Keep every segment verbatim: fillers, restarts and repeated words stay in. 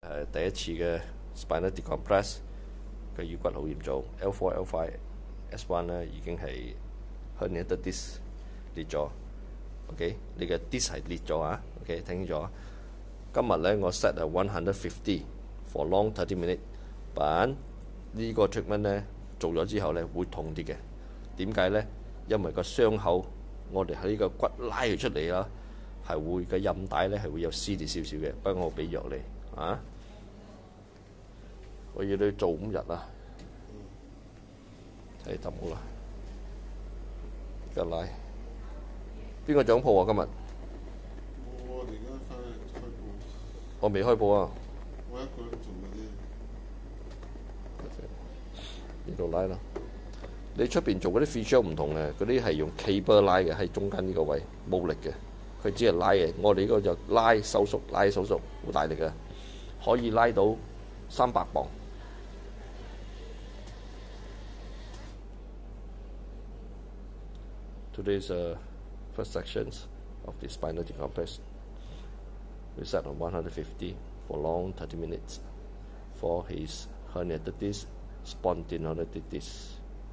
誒第一次嘅 spinal decompress 嘅腰骨好嚴重 ，L four、L five、S one 咧已經係 herniated disc 裂咗。OK， 你嘅 disc 係裂咗啊。OK， 聽清楚。今日咧我 set 係one hundred fifty for long thirty minutes， 但呢個 treatment 咧做咗之後咧會痛啲嘅。點解咧？因為個傷口我哋喺呢個骨拉佢出嚟啦，係會嘅韌帶咧係會有撕裂少少嘅。不過我俾藥你啊，我要你做五日啊，睇得冇啦，而家拉。邊個掌鋪啊？今日我而家翻去開鋪， 我未開鋪啊。 我一個人做嘅啫。 呢度拉啦。你出邊做嗰啲 feature 唔同嘅，嗰啲係用 cable 拉嘅，喺中間呢個位冇力嘅，佢只係拉嘅。我哋呢個就拉收縮，拉收縮，好大力嘅，可以拉到三百磅。Today's uh, first sections of the spinal decompress. We set on one hundred fifty for long thirty minutes for his herniated disc, spondylosis disc.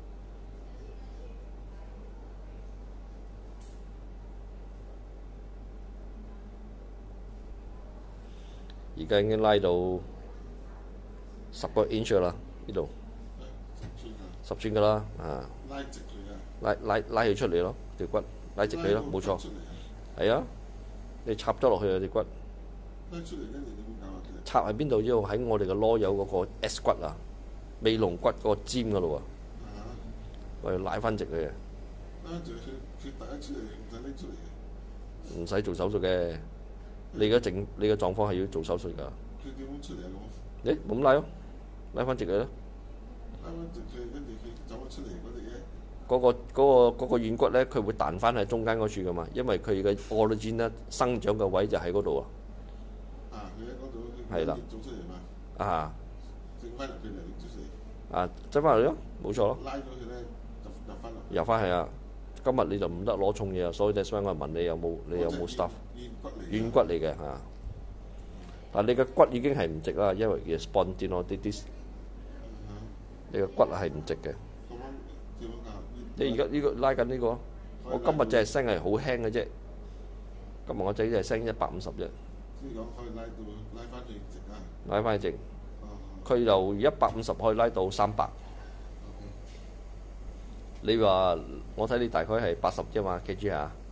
而家已經拉到十個 inch 啦，呢度十寸㗎啦，啊！ 拉直佢啊！ 拉拉拉佢出嚟咯，條骨拉直佢咯，冇錯。係啊，你插咗落去啊條骨。 拉出嚟跟住點搞啊？ 插喺邊度？之後喺我哋嘅籮柚嗰個 S 骨啊，尾龍骨嗰個尖嗰度啊，我要拉翻直佢啊。 拉住佢，佢第一出嚟唔使拎出嚟嘅。 唔使做手術嘅。你嘅症，你嘅狀況係要做手術㗎。 佢點樣出嚟啊？ 咁？誒，冇咁拉咯，拉翻直佢咯。 拉翻直佢，跟住佢走咗出嚟嗰啲嘢。 嗰個嗰個嗰個軟骨咧，佢會彈翻喺中間嗰處㗎嘛，因為佢嘅 origin 咧生長嘅位就喺嗰度啊。 啊，佢喺嗰度， 係啦， 做出嚟嘛。 啊， 整翻入去嚟，拎出嚟。 啊，執翻嚟咯，冇錯咯。 拉咗佢咧，就入翻落。 入翻去啊！今日你就唔得攞重嘢啊，所以就所以我問你有冇你有冇 stuff 軟骨嚟嘅嚇。但你嘅骨已經係唔直啦，因為嘅 spondylosis，你嘅骨係唔直嘅。你而家呢個拉緊呢個，我今日隻聲係好輕嘅啫。今日我仔隻聲一百五十啫。 即係講可以拉到拉翻去直啊！ 拉翻去直，佢由一百五十可以拉到三百。你話我睇你大概係八十啫嘛 kg 嚇。